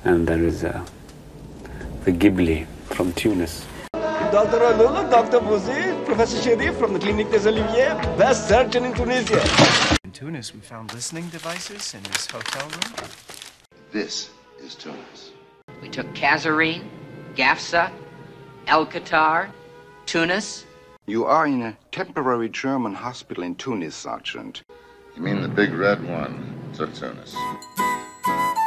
And there is the Ghibli from Tunis. Dr. Alula, Dr. Bouzy, Professor Sharif from the Clinique des Oliviers, best surgeon in Tunisia. In Tunis, we found listening devices in his hotel room. This is Tunis. We took Kazarine, Gafsa, El Qatar, Tunis. You are in a temporary German hospital in Tunis, Sergeant. You mean the big red one? So Tunis.